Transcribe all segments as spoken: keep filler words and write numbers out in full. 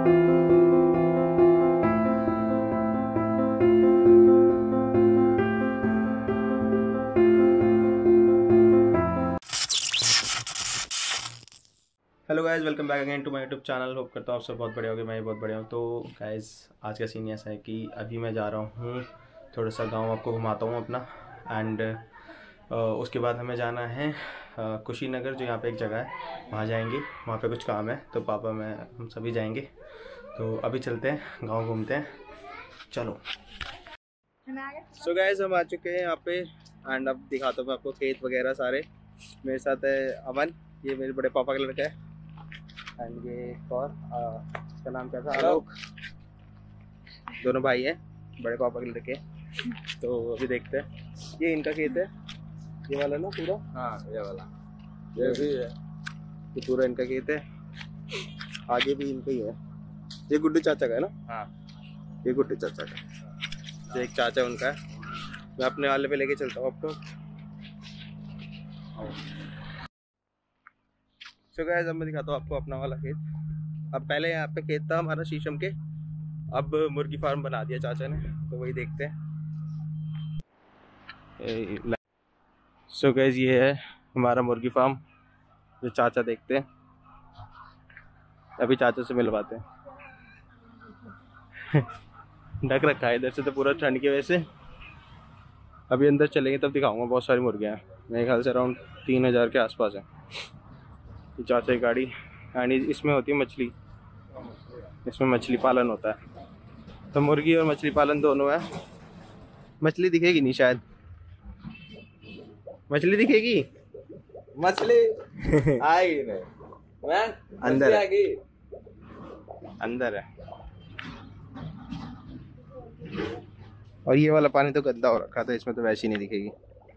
Hello guys, welcome back again to my YouTube channel. Hope करता हूँ आप सब बहुत बढ़िया होगे, मैं भी बहुत बढ़िया हूँ। तो गाइज़ आज का सीन ऐसा है कि अभी मैं जा रहा हूँ थोड़ा सा गांव, आपको घुमाता हूँ अपना। एंड उसके बाद हमें जाना है कुशीनगर, जो यहाँ पे एक जगह है, वहाँ जाएंगे। वहाँ पे कुछ काम है तो पापा मैं हम सभी जाएंगे। तो अभी चलते हैं गाँव, घूमते हैं, चलो। सो गाइज़ हम आ चुके हैं यहाँ पे एंड अब दिखाता हूँ मैं आपको खेत वगैरह सारे। मेरे साथ है अमन, ये मेरे बड़े पापा का लड़का है। एंड ये और इसका नाम क्या था, आलोक। दोनों भाई हैं, बड़े पापा के लड़के। तो अभी देखते हैं, ये इनका खेत है, ये वाला ना पूरा। हाँ ये वाला, ये भी है, ये पूरा इनका खेत है। आगे भी इनका ही है। ये गुड्डू चाचा का है ना? हाँ ये गुड्डू चाचा का, ये एक चाचा उनका है। मैं अपने वाले पे लेके चलता हूँ आपको। तो गाइस अब मैं दिखाता हूँ आपको अपना वाला खेत। अब पहले यहाँ पे खेत था हमारा शीशम के, अब मुर्गी फार्म बना दिया चाचा ने, तो वही देखते हैं। सो गाइस ये है हमारा मुर्गी फार्म, जो चाचा देखते हैं। अभी चाचा से मिलवाते हैं। ढक रखा है इधर से तो पूरा ठंड की वजह से। अभी अंदर चलेंगे तब दिखाऊंगा। बहुत सारी मुर्गियाँ हैं, मेरे ख्याल से अराउंड तीन हज़ार के आसपास है। चाचा की गाड़ी, एंड इसमें होती है मछली, इसमें मछली पालन होता है। तो मुर्गी और मछली पालन दोनों है। मछली दिखेगी नहीं शायद, मछली दिखेगी, मछली आएगी नहीं, मैं अंदर आएगी, अंदर है। और ये वाला पानी तो गंदा हो रखा था, इसमें तो वैसे ही नहीं दिखेगी।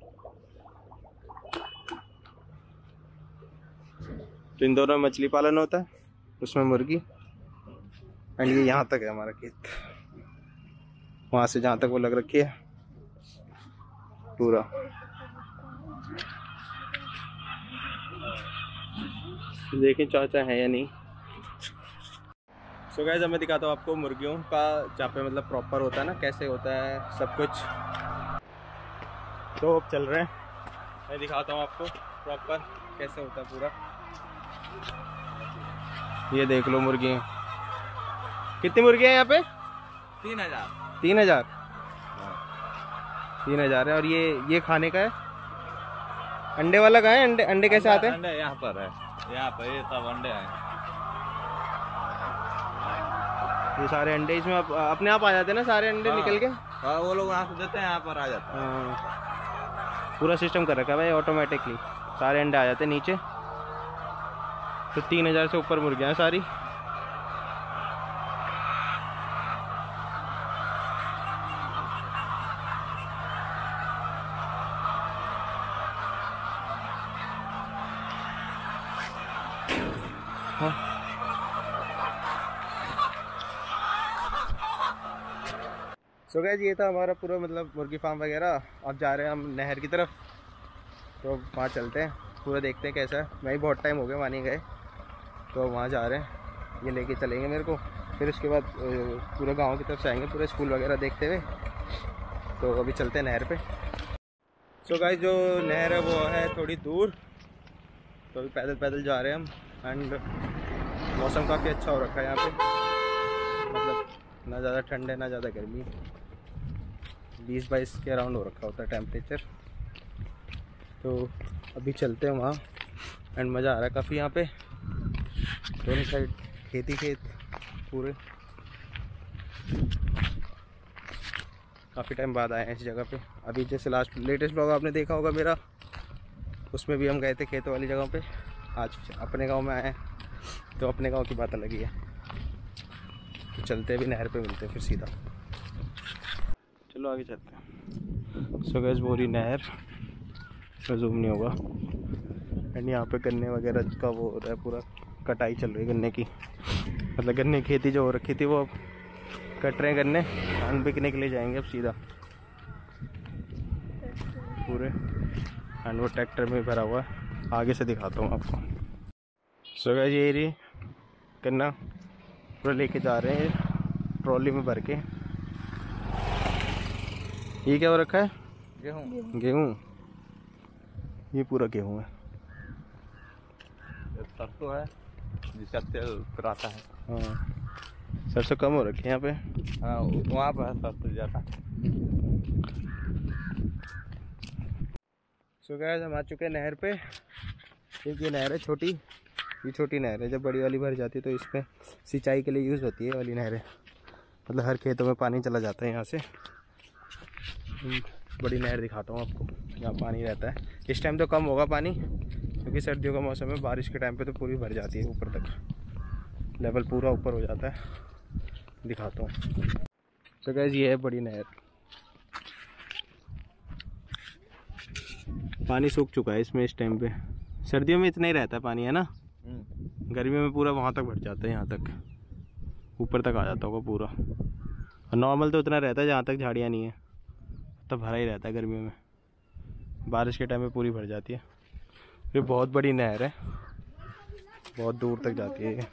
तो इन दोनों में मछली पालन होता है, उसमें मुर्गी। एंड ये यहाँ तक है हमारा खेत, वहां से जहाँ तक वो लग रखी है पूरा। देखें चाचा है या नहीं। सो गाइस अब मैं दिखाता हूँ आपको मुर्गियों का, जहाँ पे मतलब प्रॉपर होता है ना, कैसे होता है सब कुछ। तो अब चल रहे हैं, मैं दिखाता हूँ आपको प्रॉपर कैसे होता है पूरा। ये देख लो मुर्गी, कितनी मुर्गियाँ हैं यहाँ पे? तीन हजार तीन हजार तीन हजार है। और ये ये खाने का है। अंडे वाला कहाँ है? अंडे अंडे कैसे आते हैं? अंडे यहाँ पर है, यहाँ पर ये सब अंडे हैं। ये सारे अंडे इसमें अप, अपने आप आ जाते हैं ना सारे अंडे? हाँ, निकल के। हाँ वो लोग वहाँ से देते हैं, यहाँ पर आ जाते हैं। हाँ, पूरा सिस्टम कर रखा है भाई, ऑटोमेटिकली सारे अंडे आ जाते हैं नीचे। तो तीन हजार से ऊपर मुर्गियाँ हैं सारी। हाँ। सो गाइस ये था हमारा पूरा मतलब मुर्गी फार्म वगैरह। अब जा रहे हैं हम नहर की तरफ, तो वहाँ चलते हैं, पूरा देखते हैं कैसा है। मैं भी बहुत टाइम हो गया वहाँ नहीं गए, तो वहाँ जा रहे हैं। ये लेके चलेंगे मेरे को, फिर उसके बाद पूरा गांव की तरफ से आएंगे, पूरे स्कूल वगैरह देखते हुए। तो अभी चलते हैं नहर पे। सो गाइस जो नहर है वो है थोड़ी दूर, तो अभी पैदल पैदल जा रहे हैं हम। एंड मौसम काफ़ी अच्छा हो रखा है यहाँ पे, मतलब ना ज़्यादा ठंड है ना ज़्यादा गर्मी। बीस बाईस के अराउंड हो रखा होता है टेम्परेचर। तो अभी चलते हैं वहाँ। एंड मज़ा आ रहा है काफ़ी यहाँ पे, दोनों साइड खेती खेत पूरे। काफ़ी टाइम बाद आए हैं इस जगह पे। अभी जैसे लास्ट लेटेस्ट ब्लॉग आपने देखा होगा मेरा, उसमें भी हम गए थे खेतों वाली जगह पे। आज अपने गांव में आए हैं, तो अपने गांव की बात अलग ही है। तो चलते भी नहर पे मिलते हैं फिर सीधा। चलो आगे चलते हैं। सो गाइस बोरी नहर, इसमें जूम नहीं होगा। एंड यहाँ पे गन्ने वगैरह का वो हो रहा है, पूरा कटाई चल रही है गन्ने की। मतलब गन्ने की खेती जो हो रखी थी वो अब कट रहे हैं गन्ने, एंड बिकने के लिए जाएंगे अब सीधा पूरे। एंड वो ट्रैक्टर में भरा हुआ है, आगे से दिखाता हूँ आपको। सो गाइस ये रही गन्ना, पूरा लेके जा रहे हैं ट्रॉली में भर के। ये क्या हो रखा है? गेहूँ। गेहूँ, ये पूरा गेहूँ है। सरसों है जिसका तेल फिर आता है। हाँ, सरसों कम हो रखी है यहाँ पे। हाँ, वहाँ पर सरसों ज़्यादा। सो गाइस हम आ चुके हैं नहर पे। एक ये नहर है छोटी, ये छोटी नहर है। जब बड़ी वाली भर जाती है तो इसमें सिंचाई के लिए यूज़ होती है वाली नहरें। मतलब हर खेतों में पानी चला जाता है यहाँ से। बड़ी नहर दिखाता हूँ आपको, यहाँ पानी रहता है। इस टाइम तो कम होगा पानी, क्योंकि सर्दियों का मौसम है। बारिश के टाइम पे तो पूरी भर जाती है, ऊपर तक लेवल पूरा ऊपर हो जाता है। दिखाता हूँ। तो गाइस ये है बड़ी नहर। पानी सूख चुका है इसमें इस टाइम पे। सर्दियों में इतना ही रहता है पानी, है ना? गर्मियों में पूरा वहाँ तक भर जाता है, यहाँ तक ऊपर तक आ जाता होगा पूरा। और नॉर्मल तो उतना रहता है जहाँ तक झाड़ियाँ नहीं है, तब भरा ही रहता है गर्मियों में। बारिश के टाइम में पूरी भर जाती है। ये बहुत बड़ी नहर है, बहुत दूर तक जाती है ये।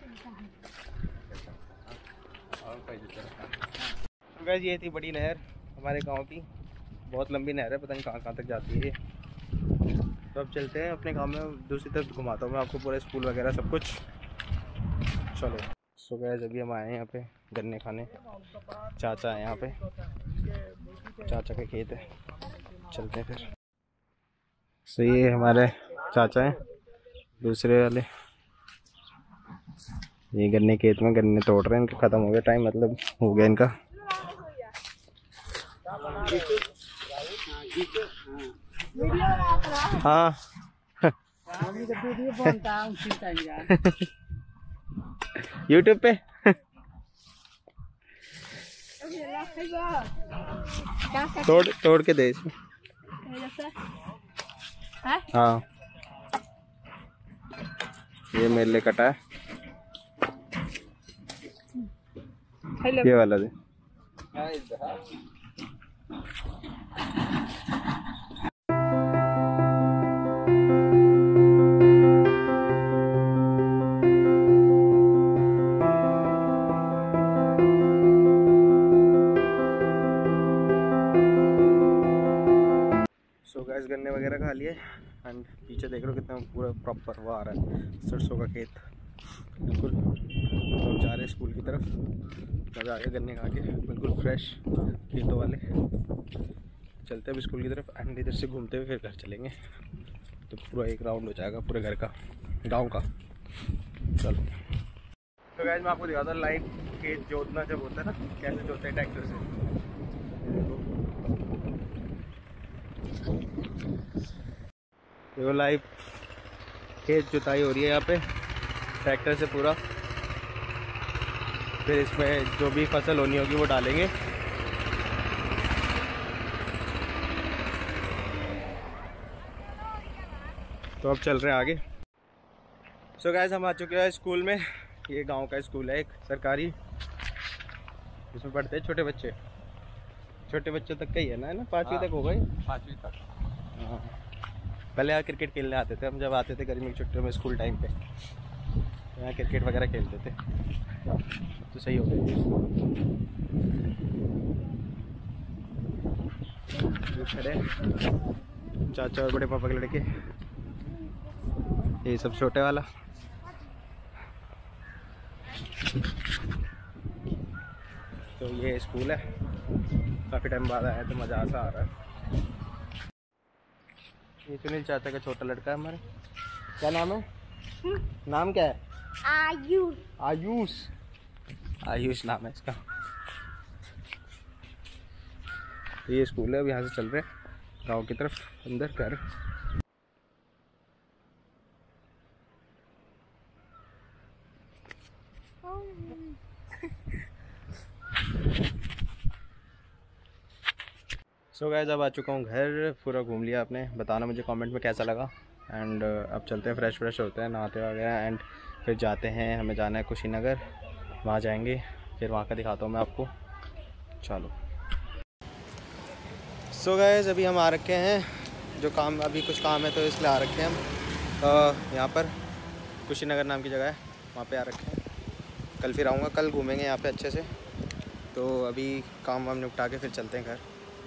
गाइस ये थी बड़ी नहर हमारे गांव की। बहुत लंबी नहर है, पता नहीं कहाँ कहाँ तक जाती है ये। तो अब चलते हैं अपने गांव में। दूसरी तरफ घुमाता हूँ मैं आपको, पूरा स्कूल वगैरह सब कुछ। चलो। सो गाइस अभी हम आए हैं यहाँ पे गन्ने खाने। चाचा है यहाँ पे, चाचा का खेत है। चलते हैं फिर। सो ये हमारे चाचा हैं दूसरे वाले। ये गन्ने खेत में गन्ने तोड़ रहे हैं। इनका ख़त्म हो गया टाइम, मतलब हो गया इनका। हाँ यूट्यूब पे। तोड़ तोड़ के दे इसमें। हाँ ये मेरे लिए कटा है, ये वाला दे। सो गाइस गन्ने वगैरह खा लिए एंड पीछे देख रहे हो कितना पूरा प्रॉपर वो आ रहा है, सरसों का खेत बिल्कुल। तो जा रहे हैं स्कूल की तरफ। मज़ा आ गया गन्ने खा के, बिल्कुल फ्रेश खेतों वाले। चलते हैं अभी स्कूल की तरफ एंड इधर से घूमते हुए फिर घर चलेंगे। तो पूरा एक राउंड हो जाएगा पूरे घर का, गांव का। चलो। तो गाइस मैं आपको दिखाता हूँ लाइव खेत जोतना जब होता है ना, कैसे जोतते हैं ट्रैक्टर से। देखो लाइव खेत जुताई हो रही है यहाँ पे ट्रैक्टर से पूरा। फिर इसमें जो भी फसल होनी होगी वो डालेंगे। तो अब चल रहे हैं आगे। सो गाइस हम आ चुके हैं स्कूल में। ये गांव का स्कूल है एक सरकारी, इसमें पढ़ते हैं छोटे बच्चे। छोटे बच्चों तक का ही है ना, है ना? पाँचवीं तक हो गई। पाँचवीं तक। हाँ, पहले यहाँ क्रिकेट खेलने आते थे हम, जब आते थे गर्मी की छुट्टियों में स्कूल टाइम पे। यहाँ क्रिकेट वगैरह खेलते थे, तो सही हो गई। खड़े चाचा और बड़े पापा के लड़के, ये सब छोटे वाला। तो ये स्कूल है, काफ़ी टाइम बाद आया तो मज़ा सा आ रहा है। ये सुनील चाचा का छोटा लड़का है हमारे। क्या नाम है? नाम क्या है? आयुष। आयुष, आयुष नाम है इसका। तो ये स्कूल है। अब यहाँ से चल रहे हैं गाँव की तरफ अंदर घर। सो so गाइस अब आ चुका हूँ घर। पूरा घूम लिया आपने। बताना मुझे कमेंट में कैसा लगा। एंड अब चलते हैं, फ्रेश फ्रेश होते हैं, नहाते वगैरह एंड फिर जाते हैं। हमें जाना है कुशीनगर, वहाँ जाएंगे, फिर वहाँ का दिखाता हूँ मैं आपको। चलो। सो so गाइस अभी हम आ रखे हैं, जो काम अभी कुछ काम है तो इसलिए आ रखे हैं हम। uh, यहाँ पर कुशीनगर नाम की जगह है, वहाँ पे आ रखे हैं। कल फिर आऊँगा, कल घूमेंगे यहाँ पे अच्छे से। तो अभी काम वाम निपटा के फिर चलते हैं घर।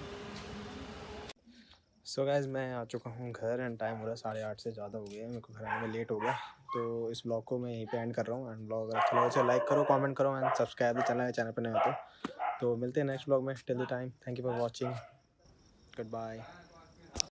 सो गाइस मैं आ चुका हूँ घर एंड टाइम हो रहा है साढ़े आठ से ज़्यादा हो गया है, मेरे को घर आने में लेट हो गया। तो इस ब्लॉग को मैं यहीं पे एंड कर रहा हूँ। एंड ब्लॉग अगर अच्छा लगे तो लाइक करो, कमेंट करो एंड सब्सक्राइब भी चैनल है, चैनल पर नहीं हो तो। तो मिलते हैं नेक्स्ट ब्लॉग में। Till the time thank you for watching, good bye.